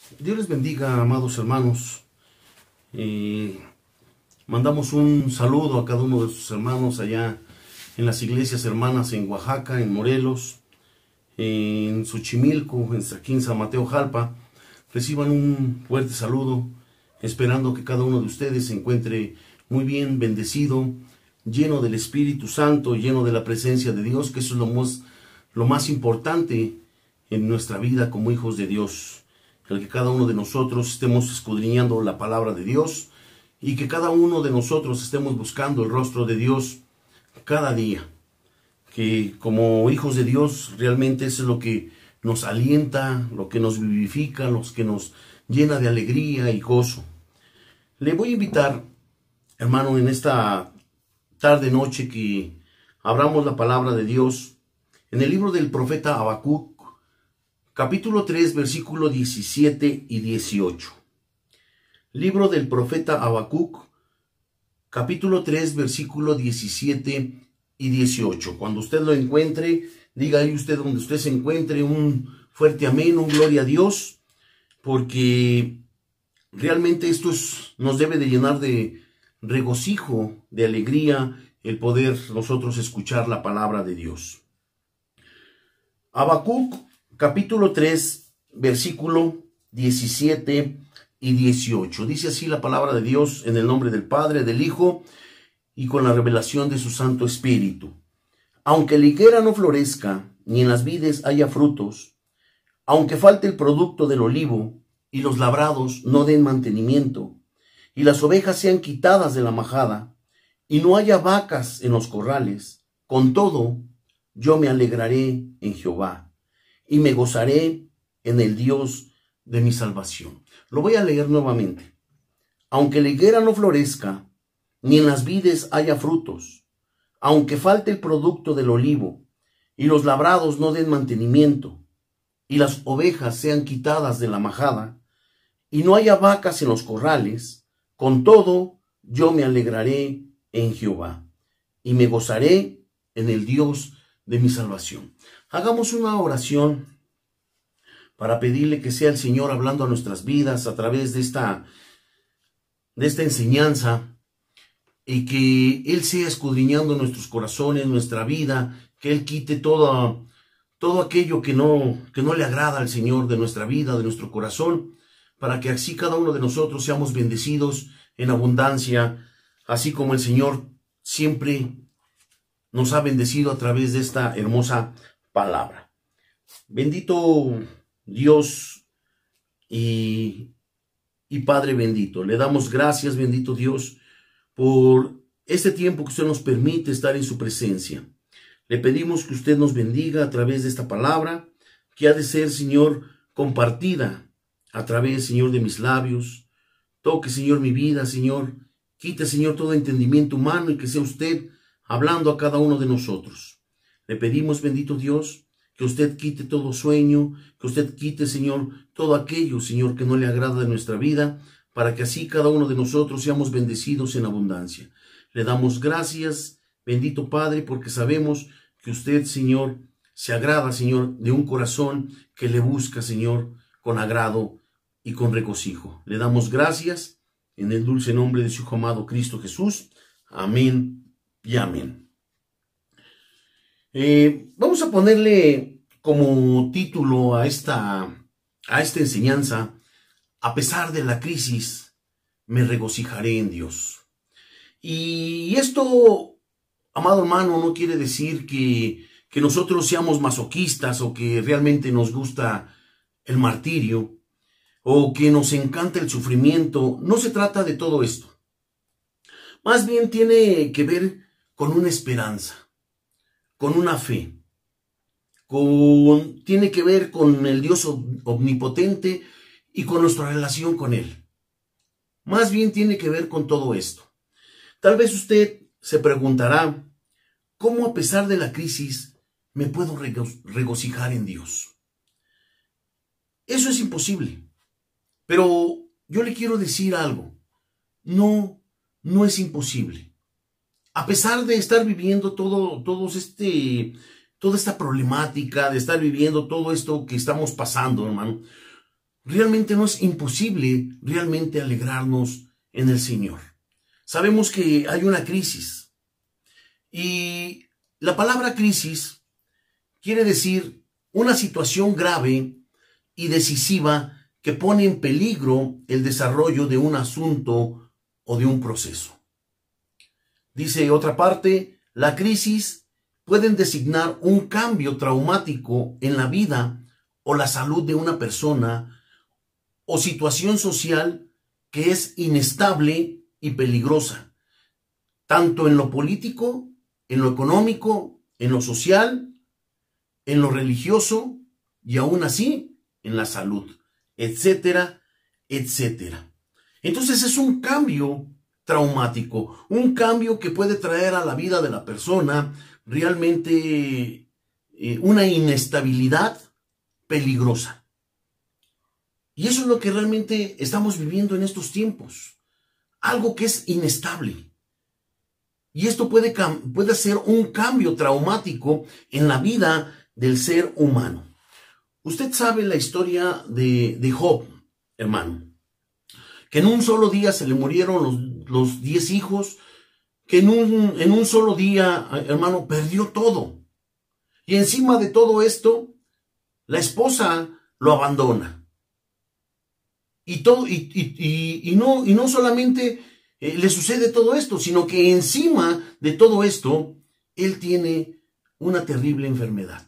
Dios les bendiga, amados hermanos. Mandamos un saludo a cada uno de sus hermanos allá en las iglesias hermanas en Oaxaca, en Morelos, en Xochimilco, aquí en San Mateo Jalpa. Reciban un fuerte saludo, esperando que cada uno de ustedes se encuentre muy bien, bendecido, lleno del Espíritu Santo, lleno de la presencia de Dios, que eso es lo más importante en nuestra vida como hijos de Dios. El que cada uno de nosotros estemos escudriñando la palabra de Dios y que cada uno de nosotros estemos buscando el rostro de Dios cada día. Que como hijos de Dios realmente eso es lo que nos alienta, lo que nos vivifica, lo que nos llena de alegría y gozo. Le voy a invitar, hermano, en esta tarde noche que abramos la palabra de Dios en el libro del profeta Habacuc, capítulo 3, versículo 17 y 18. Libro del profeta Habacuc, capítulo 3, versículo 17 y 18. Cuando usted lo encuentre, diga ahí usted donde usted se encuentre un fuerte amén, un gloria a Dios, porque realmente esto nos debe de llenar de regocijo, de alegría, el poder nosotros escuchar la palabra de Dios. Habacuc, capítulo 3, versículo 17 y 18. Dice así la palabra de Dios en el nombre del Padre, del Hijo y con la revelación de su Santo Espíritu. Aunque la higuera no florezca, ni en las vides haya frutos, aunque falte el producto del olivo, y los labrados no den mantenimiento, y las ovejas sean quitadas de la majada, y no haya vacas en los corrales, con todo, yo me alegraré en Jehová, y me gozaré en el Dios de mi salvación. Lo voy a leer nuevamente. Aunque la higuera no florezca, ni en las vides haya frutos, aunque falte el producto del olivo, y los labrados no den mantenimiento, y las ovejas sean quitadas de la majada, y no haya vacas en los corrales, con todo yo me alegraré en Jehová, y me gozaré en el Dios de mi salvación. Hagamos una oración para pedirle que sea el Señor hablando a nuestras vidas a través de esta enseñanza, y que Él sea escudriñando nuestros corazones, nuestra vida, que Él quite todo aquello que no le agrada al Señor de nuestra vida, de nuestro corazón, para que así cada uno de nosotros seamos bendecidos en abundancia, así como el Señor siempre nos ha bendecido a través de esta hermosa palabra. Bendito Dios y Padre bendito, le damos gracias, bendito Dios, por este tiempo que usted nos permite estar en su presencia. Le pedimos que usted nos bendiga a través de esta palabra, que ha de ser, Señor, compartida a través, Señor, de mis labios. Toque, Señor, mi vida, Señor. Quite, Señor, todo entendimiento humano y que sea usted hablando a cada uno de nosotros. Le pedimos, bendito Dios, que usted quite todo sueño, que usted quite, Señor, todo aquello, Señor, que no le agrada de nuestra vida, para que así cada uno de nosotros seamos bendecidos en abundancia. Le damos gracias, bendito Padre, porque sabemos que usted, Señor, se agrada, Señor, de un corazón que le busca, Señor, con agrado y con regocijo. Le damos gracias en el dulce nombre de su Hijo amado Cristo Jesús. Amén y amén. Vamos a ponerle como título a esta enseñanza: a pesar de la crisis, me regocijaré en Dios. Y esto, amado hermano, no quiere decir que nosotros seamos masoquistas o que realmente nos gusta el martirio o que nos encanta el sufrimiento. No se trata de todo esto. Más bien tiene que ver con una esperanza, con una fe, tiene que ver con el Dios omnipotente y con nuestra relación con Él. Más bien tiene que ver con todo esto. Tal vez usted se preguntará, ¿cómo a pesar de la crisis me puedo regocijar en Dios? Eso es imposible. Pero yo le quiero decir algo. No es imposible. A pesar de estar viviendo toda esta problemática, de estar viviendo todo esto que estamos pasando, hermano, realmente no es imposible realmente alegrarnos en el Señor. Sabemos que hay una crisis. Y la palabra crisis quiere decir una situación grave y decisiva que pone en peligro el desarrollo de un asunto o de un proceso. Dice otra parte, la crisis pueden designar un cambio traumático en la vida o la salud de una persona o situación social que es inestable y peligrosa, tanto en lo político, en lo económico, en lo social, en lo religioso y aún así en la salud, etcétera, etcétera. Entonces es un cambio traumático, un cambio que puede traer a la vida de la persona realmente una inestabilidad peligrosa. Y eso es lo que realmente estamos viviendo en estos tiempos, algo que es inestable. Y esto puede ser un cambio traumático en la vida del ser humano. Usted sabe la historia de Job, hermano, que en un solo día se le murieron los 10 hijos, que en un solo día, hermano, perdió todo. Y encima de todo esto, la esposa lo abandona. Y no solamente le sucede todo esto, sino que encima de todo esto, él tiene una terrible enfermedad.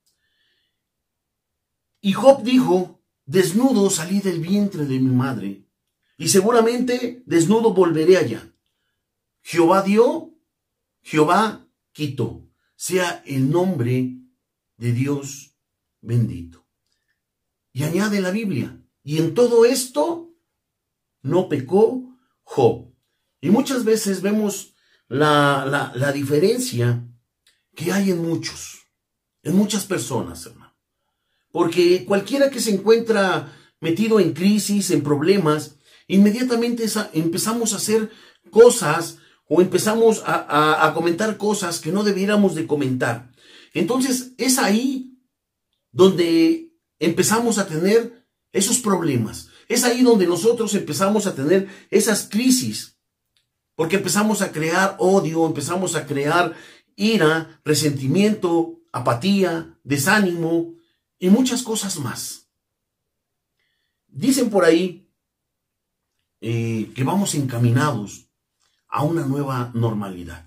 Y Job dijo, desnudo salí del vientre de mi madre, y seguramente desnudo volveré allá. Jehová dio, Jehová quitó. Sea el nombre de Dios bendito. Y añade la Biblia, y en todo esto no pecó Job. Y muchas veces vemos la diferencia que hay en muchas personas, hermano. Porque cualquiera que se encuentra metido en crisis, en problemas, inmediatamente empezamos a hacer cosas o empezamos a comentar cosas que no debiéramos de comentar. Entonces es ahí donde empezamos a tener esos problemas. Es ahí donde nosotros empezamos a tener esas crisis. Porque empezamos a crear odio, empezamos a crear ira, resentimiento, apatía, desánimo y muchas cosas más. Dicen por ahí que vamos encaminados a una nueva normalidad.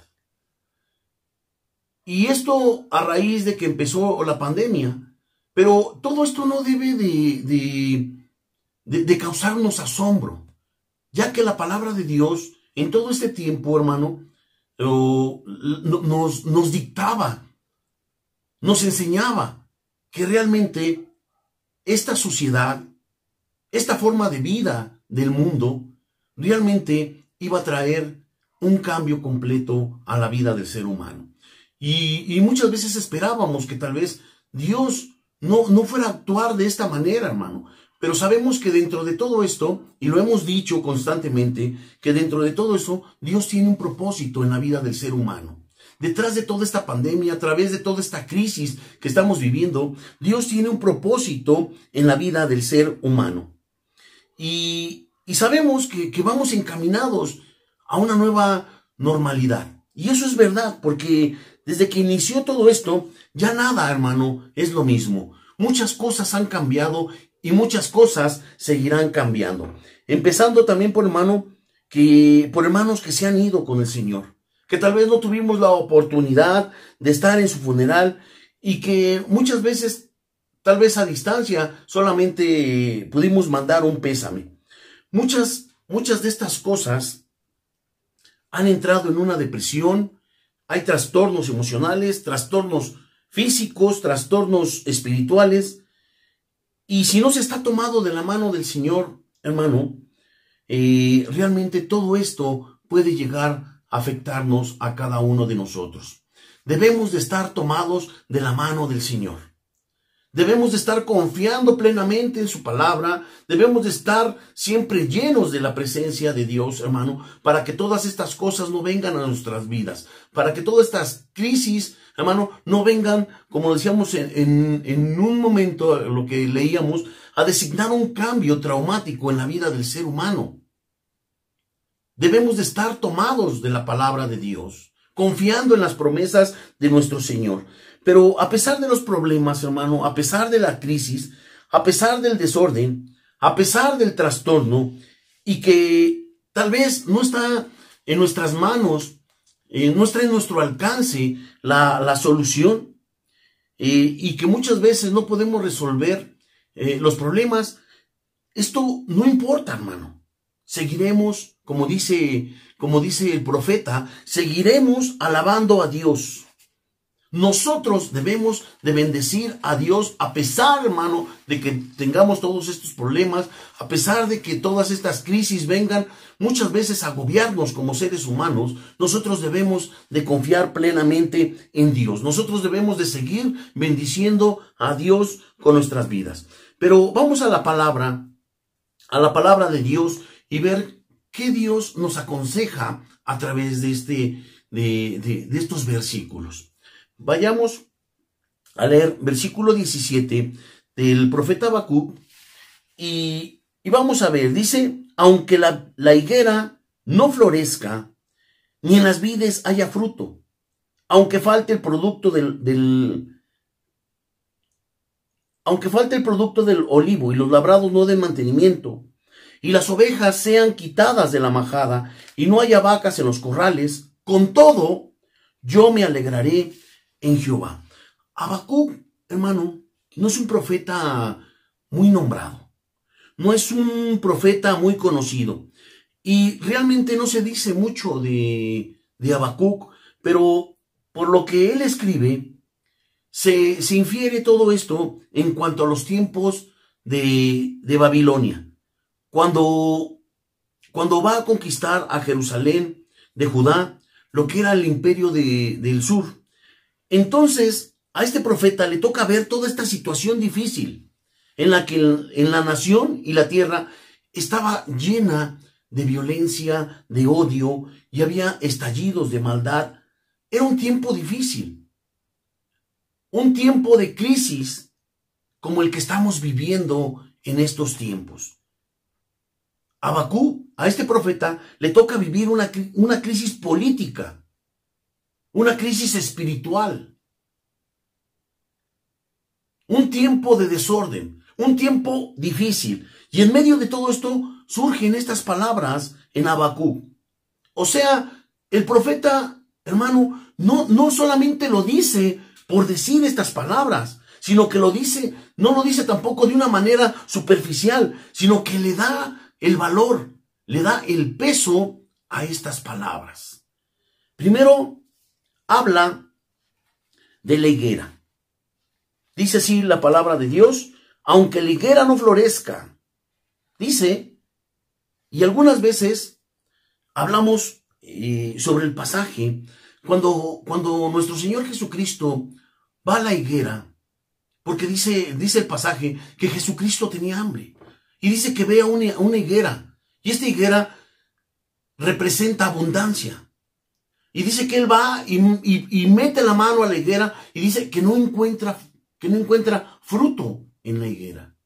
Y esto a raíz de que empezó la pandemia. Pero todo esto no debe de causarnos asombro, ya que la palabra de Dios en todo este tiempo, hermano, nos dictaba, nos enseñaba que realmente esta sociedad, esta forma de vida del mundo, realmente iba a traer un cambio completo a la vida del ser humano. Y muchas veces esperábamos que tal vez Dios no fuera a actuar de esta manera, hermano. Pero sabemos que dentro de todo esto, y lo hemos dicho constantemente, que dentro de todo eso, Dios tiene un propósito en la vida del ser humano. Detrás de toda esta pandemia, a través de toda esta crisis que estamos viviendo, Dios tiene un propósito en la vida del ser humano. Y sabemos que vamos encaminados a una nueva normalidad. Y eso es verdad, porque desde que inició todo esto, ya nada, hermano, es lo mismo. Muchas cosas han cambiado y muchas cosas seguirán cambiando. Empezando también por hermanos que se han ido con el Señor, que tal vez no tuvimos la oportunidad de estar en su funeral y que muchas veces, tal vez a distancia, solamente pudimos mandar un pésame. Muchas de estas cosas han entrado en una depresión. Hay trastornos emocionales, trastornos físicos, trastornos espirituales. Y si no se está tomado de la mano del Señor, hermano, realmente todo esto puede llegar a afectarnos a cada uno de nosotros. Debemos de estar tomados de la mano del Señor. Debemos de estar confiando plenamente en su palabra. Debemos de estar siempre llenos de la presencia de Dios, hermano, para que todas estas cosas no vengan a nuestras vidas. Para que todas estas crisis, hermano, no vengan, como decíamos en un momento, lo que leíamos, a designar un cambio traumático en la vida del ser humano. Debemos de estar tomados de la palabra de Dios, confiando en las promesas de nuestro Señor. Pero a pesar de los problemas, hermano, a pesar de la crisis, a pesar del desorden, a pesar del trastorno, y que tal vez no está en nuestras manos, no está en nuestro alcance la solución, y que muchas veces no podemos resolver los problemas, esto no importa, hermano. Seguiremos, como dice el profeta, seguiremos alabando a Dios. Nosotros debemos de bendecir a Dios a pesar, hermano, de que tengamos todos estos problemas, a pesar de que todas estas crisis vengan muchas veces a agobiarnos como seres humanos. Nosotros debemos de confiar plenamente en Dios. Nosotros debemos de seguir bendiciendo a Dios con nuestras vidas. Pero vamos a la palabra de Dios y ver qué Dios nos aconseja a través de estos versículos. Vayamos a leer versículo 17 del profeta Habacuc y vamos a ver, dice, aunque la higuera no florezca, ni en las vides haya fruto, aunque falte el producto aunque falte el producto del olivo y los labrados no den mantenimiento, y las ovejas sean quitadas de la majada y no haya vacas en los corrales, con todo yo me alegraré en Jehová. Habacuc, hermano, no es un profeta muy nombrado, no es un profeta muy conocido, y realmente no se dice mucho de Habacuc, pero por lo que él escribe, se infiere todo esto en cuanto a los tiempos de Babilonia. Cuando va a conquistar a Jerusalén de Judá, lo que era el imperio del sur. Entonces, a este profeta le toca ver toda esta situación difícil en la que en la nación y la tierra estaba llena de violencia, de odio, y había estallidos de maldad. Era un tiempo difícil, un tiempo de crisis como el que estamos viviendo en estos tiempos. Habacuc, a este profeta, le toca vivir una crisis política, una crisis espiritual, un tiempo de desorden, un tiempo difícil. Y en medio de todo esto surgen estas palabras en Habacuc. O sea, el profeta, hermano, no solamente lo dice por decir estas palabras, sino que no lo dice tampoco de una manera superficial, sino que le da el valor, le da el peso a estas palabras. Primero, habla de la higuera. Dice así la palabra de Dios, aunque la higuera no florezca. Dice, y algunas veces hablamos sobre el pasaje, cuando nuestro Señor Jesucristo va a la higuera, porque dice el pasaje que Jesucristo tenía hambre. Y dice que ve a una higuera. Y esta higuera representa abundancia. Y dice que él va y mete la mano a la higuera y dice que no encuentra fruto en la higuera.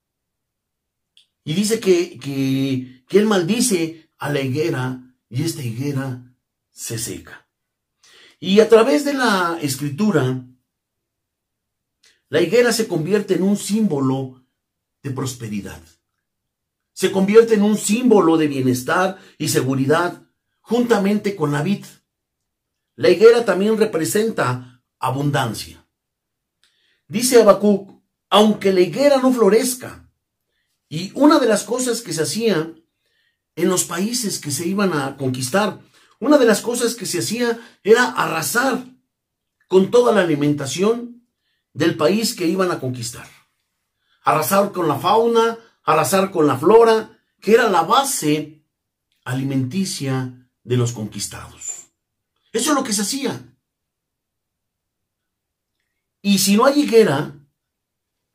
Y dice que él maldice a la higuera y esta higuera se seca. Y a través de la escritura, la higuera se convierte en un símbolo de prosperidad. Se convierte en un símbolo de bienestar y seguridad juntamente con la vid. La higuera también representa abundancia. Dice Habacuc, aunque la higuera no florezca. Y una de las cosas que se hacía en los países que se iban a conquistar, una de las cosas que se hacía era arrasar con toda la alimentación del país que iban a conquistar. Arrasar con la fauna, arrasar con la flora, que era la base alimenticia de los conquistados. Eso es lo que se hacía. Y si no hay higuera,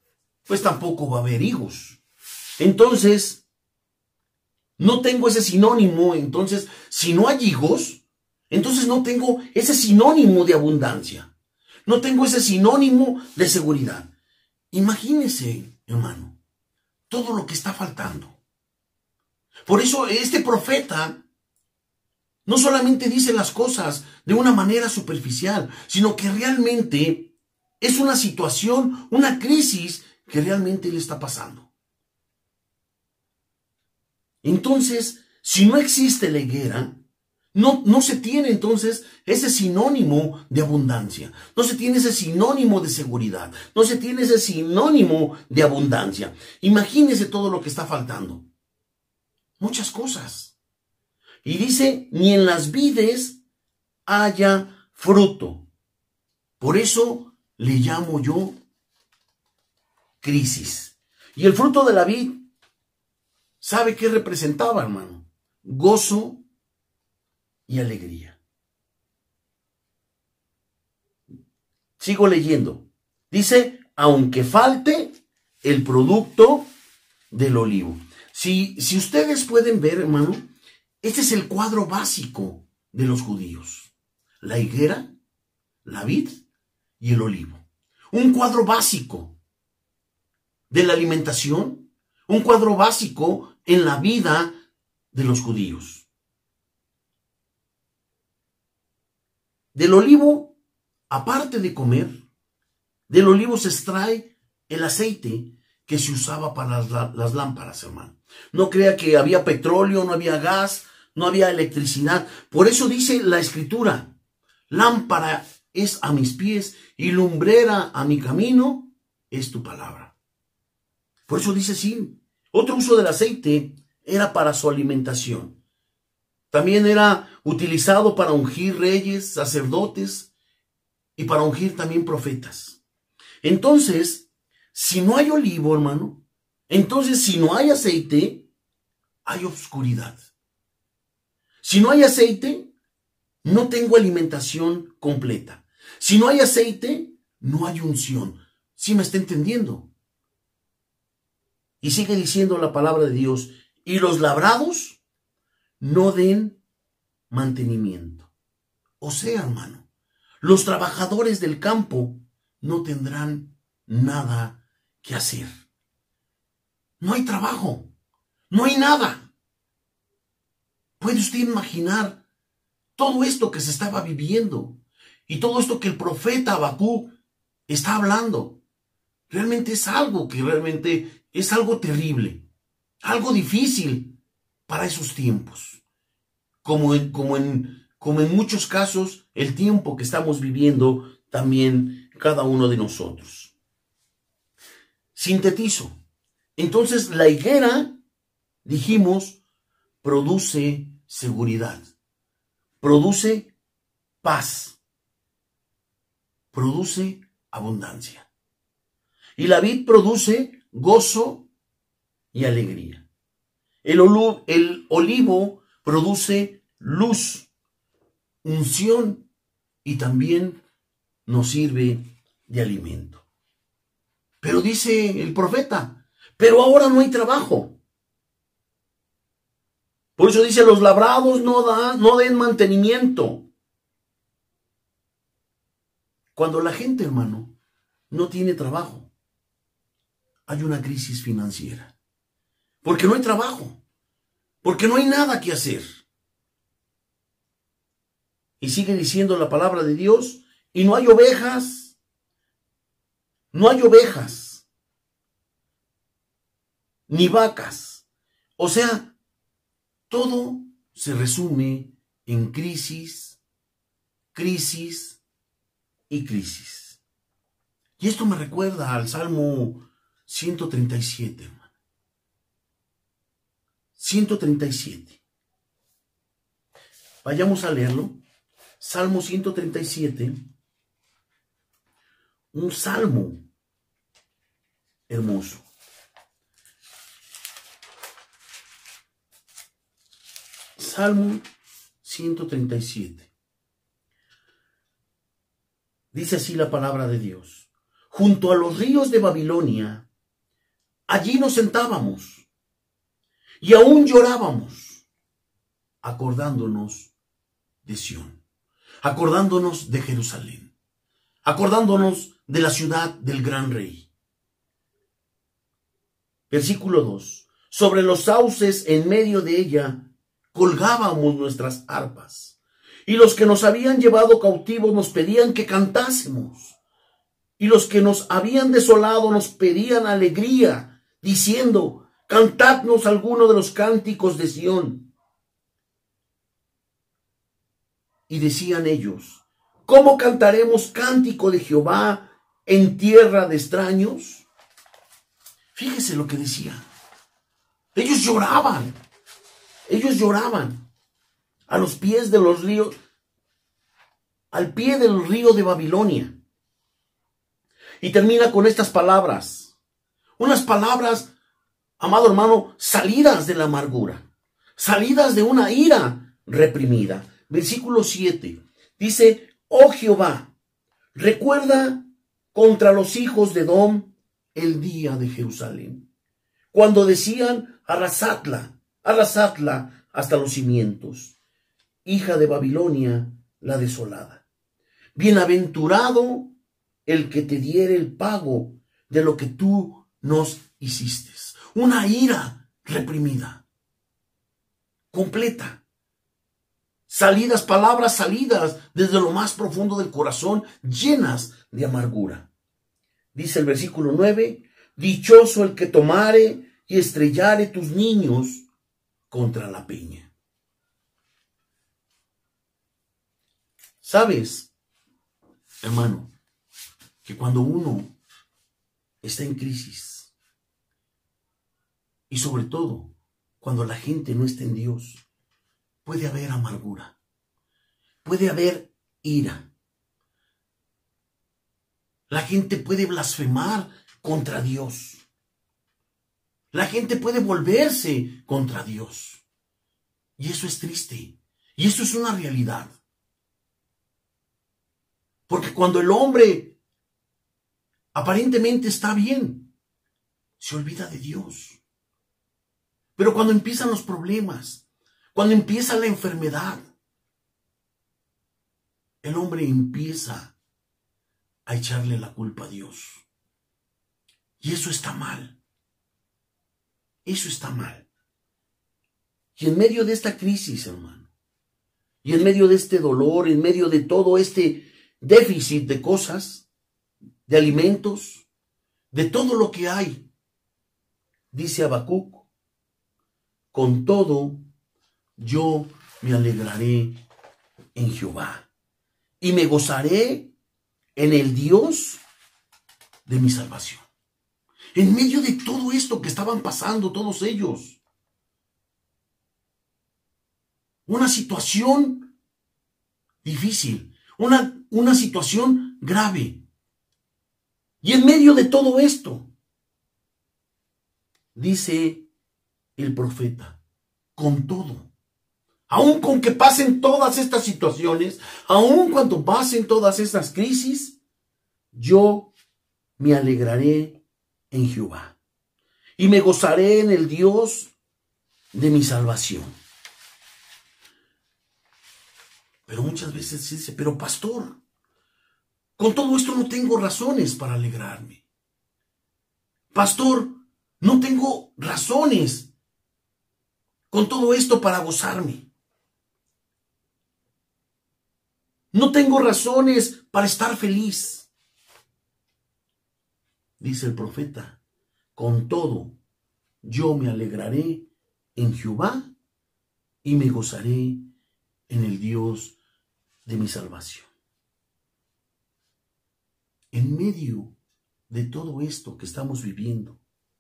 pues tampoco va a haber higos. Entonces, no tengo ese sinónimo. Entonces, si no hay higos, entonces no tengo ese sinónimo de abundancia. No tengo ese sinónimo de seguridad. Imagínese, hermano, todo lo que está faltando. Por eso este profeta no solamente dice las cosas de una manera superficial, sino que realmente es una situación, una crisis que realmente le está pasando. Entonces, si no existe la higuera, no se tiene entonces ese sinónimo de abundancia, no se tiene ese sinónimo de seguridad, no se tiene ese sinónimo de abundancia. Imagínese todo lo que está faltando. Muchas cosas. Y dice, ni en las vides haya fruto. Por eso le llamo yo crisis. Y el fruto de la vid, ¿sabe qué representaba, hermano? Gozo y alegría. Sigo leyendo. Dice, aunque falte el producto del olivo. Si ustedes pueden ver, hermano, este es el cuadro básico de los judíos. La higuera, la vid y el olivo. Un cuadro básico de la alimentación, un cuadro básico en la vida de los judíos. Del olivo, aparte de comer, del olivo se extrae el aceite que se usaba para las lámparas, hermano. No crea que había petróleo, no había gas, no había electricidad. Por eso dice la Escritura, lámpara es a mis pies y lumbrera a mi camino es tu palabra. Por eso dice sí. Otro uso del aceite era para su alimentación. También era utilizado para ungir reyes, sacerdotes y para ungir también profetas. Entonces, si no hay olivo, hermano, entonces si no hay aceite, hay oscuridad. Si no hay aceite, no tengo alimentación completa. Si no hay aceite, no hay unción. ¿Sí me está entendiendo? Y sigue diciendo la palabra de Dios, y los labrados no den mantenimiento. O sea, hermano, los trabajadores del campo no tendrán nada que hacer. No hay trabajo, no hay nada. ¿Puede usted imaginar todo esto que se estaba viviendo y todo esto que el profeta Habacuc está hablando? Realmente es algo que realmente es algo terrible, algo difícil para esos tiempos. Como en muchos casos, el tiempo que estamos viviendo también cada uno de nosotros. Sintetizo. Entonces, la higuera, dijimos, produce seguridad, produce paz, produce abundancia. Y la vid produce gozo y alegría. El olivo produce luz, unción y también nos sirve de alimento. Pero dice el profeta, pero ahora no hay trabajo. Por eso dice, los labrados no den mantenimiento. Cuando la gente, hermano, no tiene trabajo, hay una crisis financiera. Porque no hay trabajo. Porque no hay nada que hacer. Y sigue diciendo la palabra de Dios, y no hay ovejas. No hay ovejas. Ni vacas. O sea, todo se resume en crisis, crisis y crisis. Y esto me recuerda al Salmo 137, hermano. 137. Vayamos a leerlo. Salmo 137. Un salmo hermoso. Salmo 137. Dice así la palabra de Dios. Junto a los ríos de Babilonia allí nos sentábamos y aún llorábamos, acordándonos de Sión, acordándonos de Jerusalén, acordándonos de la ciudad del gran rey. Versículo 2. Sobre los sauces en medio de ella colgábamos nuestras arpas, y los que nos habían llevado cautivos nos pedían que cantásemos, y los que nos habían desolado nos pedían alegría, diciendo: cantadnos alguno de los cánticos de Sión. Y decían ellos: ¿cómo cantaremos cántico de Jehová en tierra de extraños? Fíjese lo que decían. Ellos lloraban a los pies de los ríos, al pie del río de Babilonia. Y termina con estas palabras, unas palabras, amado hermano, salidas de la amargura, salidas de una ira reprimida. Versículo 7 dice: oh Jehová, recuerda contra los hijos de Edom el día de Jerusalén, cuando decían: arrasadla, arrasadla hasta los cimientos, hija de Babilonia la desolada. Bienaventurado el que te diere el pago de lo que tú nos hiciste. Una ira reprimida, completa. Salidas, palabras salidas desde lo más profundo del corazón, llenas de amargura. Dice el versículo 9: dichoso el que tomare y estrellare tus niños contra la peña. ¿Sabes, hermano, que cuando uno está en crisis, y sobre todo cuando la gente no está en Dios, puede haber amargura, puede haber ira? La gente puede blasfemar contra Dios. La gente puede volverse contra Dios. Y eso es triste. Y eso es una realidad. Porque cuando el hombre aparentemente está bien, se olvida de Dios. Pero cuando empiezan los problemas, cuando empieza la enfermedad, el hombre empieza a echarle la culpa a Dios. Y eso está mal. Eso está mal. Y en medio de esta crisis, hermano, y en medio de este dolor, en medio de todo este déficit de cosas, de alimentos, de todo lo que hay, dice Habacuc: con todo yo me alegraré en Jehová y me gozaré en el Dios de mi salvación. En medio de todo esto que estaban pasando todos ellos, una situación difícil, una situación grave. Y en medio de todo esto, dice el profeta: con todo, aun con que pasen todas estas situaciones, aun cuando pasen todas estas crisis, yo me alegraré en Jehová y me gozaré en el Dios de mi salvación. Pero muchas veces se dice: pero pastor, con todo esto no tengo razones para alegrarme. Pastor, no tengo razones con todo esto para gozarme. No tengo razones para estar feliz. Dice el profeta: con todo yo me alegraré en Jehová y me gozaré en el Dios de mi salvación. En medio de todo esto que estamos viviendo,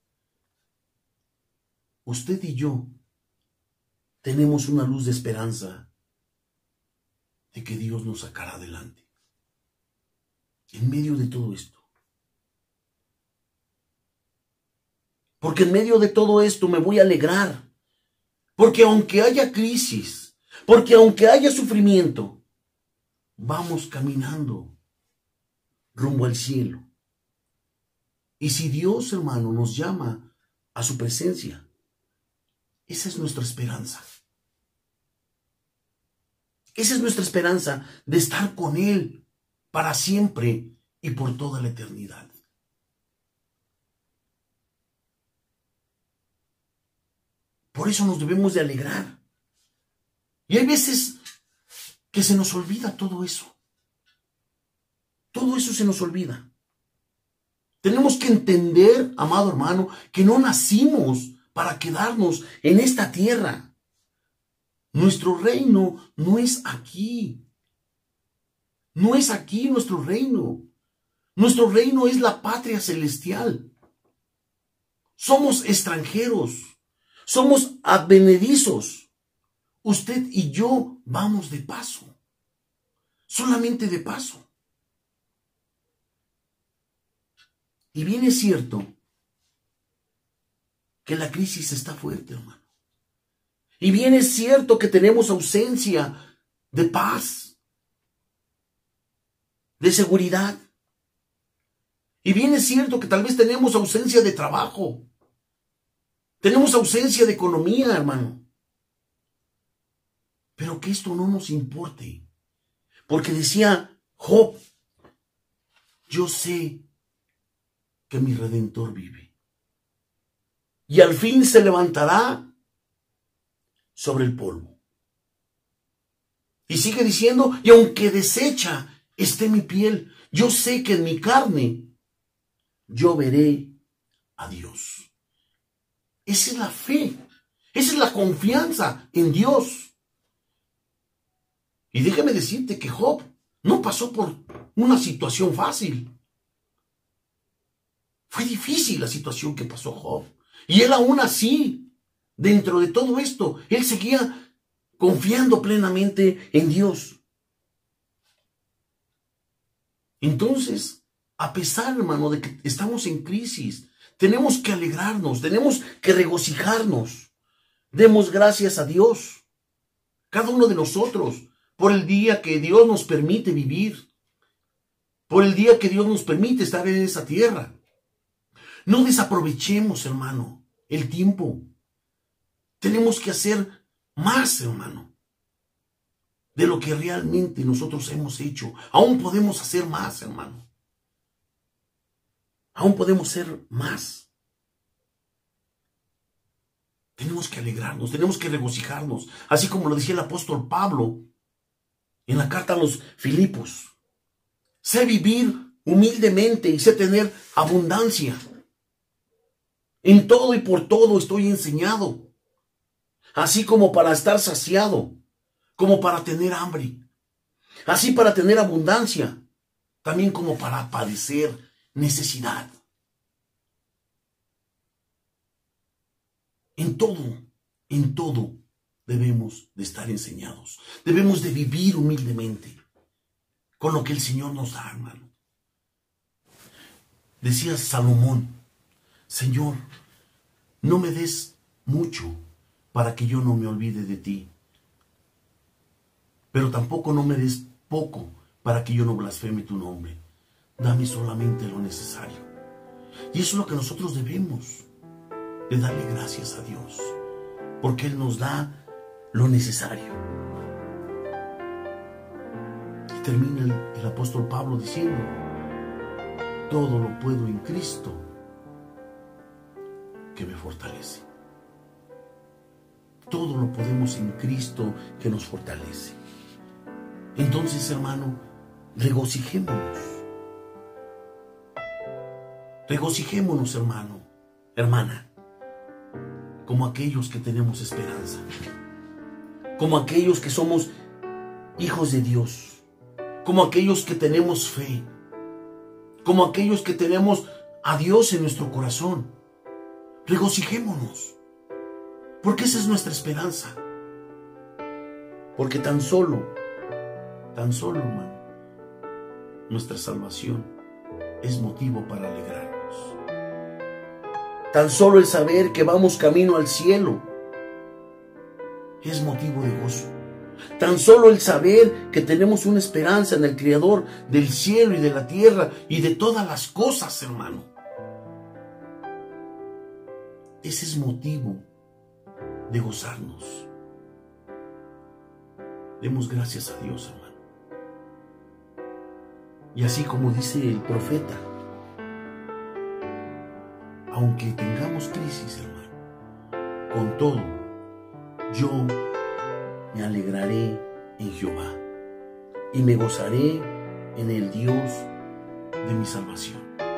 usted y yo tenemos una luz de esperanza de que Dios nos sacará adelante. En medio de todo esto. Porque en medio de todo esto me voy a alegrar. Porque aunque haya crisis, porque aunque haya sufrimiento, vamos caminando rumbo al cielo. Y si Dios, hermano, nos llama a su presencia. Esa es nuestra esperanza. Esa es nuestra esperanza, de estar con Él para siempre y por toda la eternidad. Por eso nos debemos de alegrar. Y hay veces que se nos olvida todo eso. Todo eso se nos olvida. Tenemos que entender, amado hermano, que no nacimos para quedarnos en esta tierra. Nuestro reino no es aquí. No es aquí nuestro reino. Nuestro reino es la patria celestial. Somos extranjeros. Somos advenedizos. Usted y yo vamos de paso. Solamente de paso. Y bien es cierto que la crisis está fuerte, hermano. Y bien es cierto que tenemos ausencia de paz, de seguridad. Y bien es cierto que tal vez tenemos ausencia de trabajo. Tenemos ausencia de economía, hermano. Pero que esto no nos importe. Porque decía Job, yo sé que mi Redentor vive. Y al fin se levantará sobre el polvo. Y sigue diciendo, y aunque deshecha esté mi piel, yo sé que en mi carne yo veré a Dios. Esa es la fe. Esa es la confianza en Dios. Y déjame decirte que Job no pasó por una situación fácil. Fue difícil la situación que pasó Job. Y él aún así, dentro de todo esto, él seguía confiando plenamente en Dios. Entonces, a pesar, hermano, de que estamos en crisis, tenemos que alegrarnos, tenemos que regocijarnos. Demos gracias a Dios, cada uno de nosotros, por el día que Dios nos permite vivir, por el día que Dios nos permite estar en esa tierra. No desaprovechemos, hermano, el tiempo. Tenemos que hacer más, hermano, de lo que realmente nosotros hemos hecho. Aún podemos hacer más, hermano. Aún podemos hacer más. Tenemos que alegrarnos, tenemos que regocijarnos, así como lo decía el apóstol Pablo en la carta a los Filipos. Sé vivir humildemente y sé tener abundancia. En todo y por todo estoy enseñado, así como para estar saciado, como para tener hambre, así para tener abundancia, también como para padecer necesidad. En todo debemos de estar enseñados. Debemos de vivir humildemente con lo que el Señor nos da, hermano. Decía Salomón, Señor, no me des mucho para que yo no me olvide de ti, pero tampoco no me des poco para que yo no blasfeme tu nombre. Dame solamente lo necesario. Y eso es lo que nosotros debemos de darle gracias a Dios, porque Él nos da lo necesario. Y termina el apóstol Pablo diciendo, todo lo puedo en Cristo que me fortalece. Todo lo podemos en Cristo que nos fortalece. Entonces, hermano, regocijémonos. Regocijémonos, hermano, hermana, como aquellos que tenemos esperanza, como aquellos que somos hijos de Dios, como aquellos que tenemos fe, como aquellos que tenemos a Dios en nuestro corazón. Regocijémonos, porque esa es nuestra esperanza. Porque tan solo, hermano, nuestra salvación es motivo para alegrarnos. Tan solo el saber que vamos camino al cielo es motivo de gozo. Tan solo el saber que tenemos una esperanza en el Creador del cielo y de la tierra y de todas las cosas, hermano. ese es motivo de gozarnos. Demos gracias a Dios, hermano. Y así como dice el profeta, aunque tengamos crisis, hermano, con todo, yo me alegraré en Jehová y me gozaré en el Dios de mi salvación.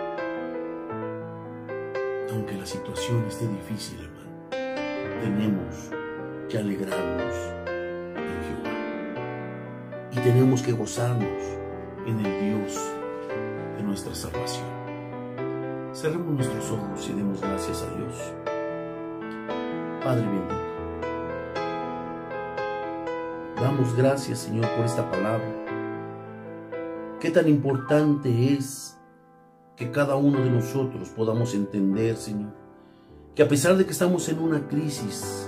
Aunque la situación esté difícil, hermano, tenemos que alegrarnos en Jehová y tenemos que gozarnos en el Dios de nuestra salvación. Cerremos nuestros ojos y demos gracias a Dios. Padre bendito, damos gracias, Señor, por esta palabra. Qué tan importante es que cada uno de nosotros podamos entender, Señor, que a pesar de que estamos en una crisis,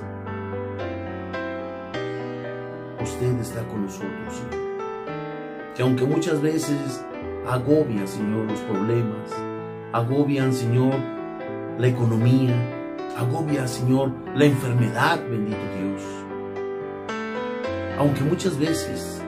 usted está con nosotros, Señor. Que aunque muchas veces agobia, Señor, los problemas, agobian, Señor, la economía, agobia, Señor, la enfermedad, bendito Dios. Aunque muchas veces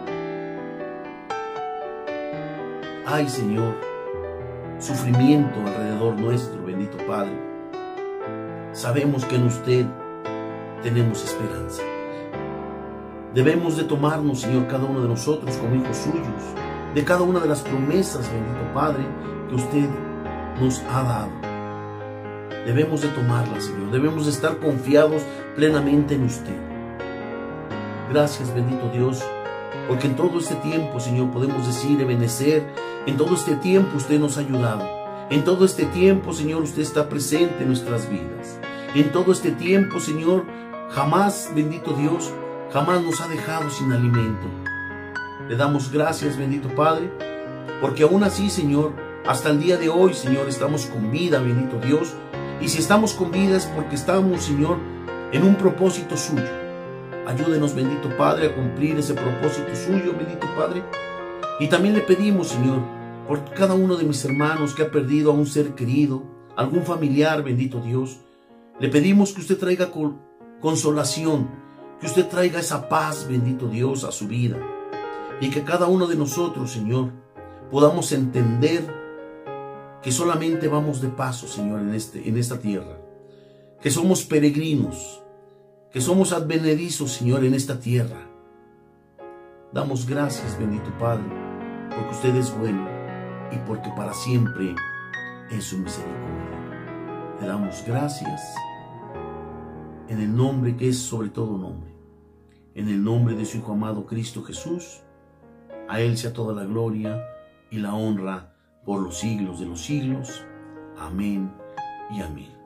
hay, Señor, sufrimiento alrededor nuestro, bendito Padre, sabemos que en usted tenemos esperanza. Debemos de tomarnos, Señor, cada uno de nosotros como hijos suyos, de cada una de las promesas, bendito Padre, que usted nos ha dado. Debemos de tomarlas, Señor. Debemos de estar confiados plenamente en usted. Gracias, bendito Dios, porque en todo este tiempo, Señor, podemos decir, Ebenezer, en todo este tiempo usted nos ha ayudado. En todo este tiempo, Señor, usted está presente en nuestras vidas. En todo este tiempo, Señor, jamás, bendito Dios, jamás nos ha dejado sin alimento. Le damos gracias, bendito Padre, porque aún así, Señor, hasta el día de hoy, Señor, estamos con vida, bendito Dios. Y si estamos con vida es porque estamos, Señor, en un propósito suyo. Ayúdenos, bendito Padre, a cumplir ese propósito suyo, bendito Padre. Y también le pedimos, Señor, por cada uno de mis hermanos que ha perdido a un ser querido, algún familiar, bendito Dios. Le pedimos que usted traiga consolación, que usted traiga esa paz, bendito Dios, a su vida. Y que cada uno de nosotros, Señor, podamos entender que solamente vamos de paso, Señor, en esta tierra. Que somos peregrinos, que somos advenedizos, Señor, en esta tierra. Damos gracias, bendito Padre, porque usted es bueno y porque para siempre es su misericordia. Le damos gracias en el nombre que es sobre todo nombre, en el nombre de su Hijo amado Cristo Jesús. A Él sea toda la gloria y la honra por los siglos de los siglos. Amén y amén.